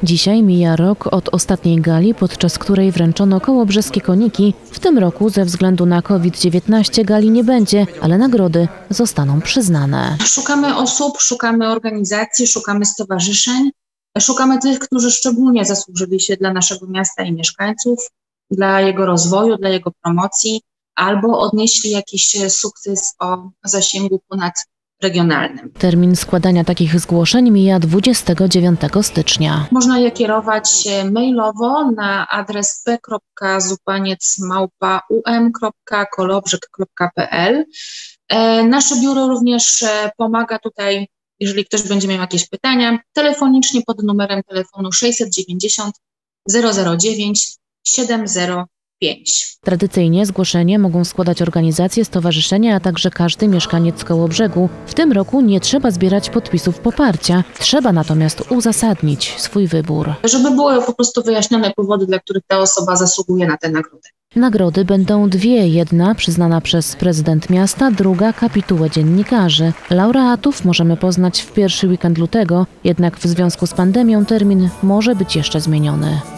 Dzisiaj mija rok od ostatniej gali, podczas której wręczono kołobrzeskie koniki. W tym roku ze względu na COVID-19 gali nie będzie, ale nagrody zostaną przyznane. Szukamy osób, szukamy organizacji, szukamy stowarzyszeń, szukamy tych, którzy szczególnie zasłużyli się dla naszego miasta i mieszkańców, dla jego rozwoju, dla jego promocji, albo odnieśli jakiś sukces o zasięgu ponadregionalnym. Termin składania takich zgłoszeń mija 29 stycznia. Można je kierować mailowo na adres p.zupaniec@um.kolobrzeg.pl. Nasze biuro również pomaga tutaj, jeżeli ktoś będzie miał jakieś pytania, telefonicznie pod numerem telefonu 690 009 705. Tradycyjnie zgłoszenie mogą składać organizacje, stowarzyszenia, a także każdy mieszkaniec Kołobrzegu. W tym roku nie trzeba zbierać podpisów poparcia. Trzeba natomiast uzasadnić swój wybór. Żeby były po prostu wyjaśnione powody, dla których ta osoba zasługuje na tę nagrodę. Nagrody będą dwie. Jedna przyznana przez prezydent miasta, druga kapitułę dziennikarzy. Laureatów możemy poznać w pierwszy weekend lutego, jednak w związku z pandemią termin może być jeszcze zmieniony.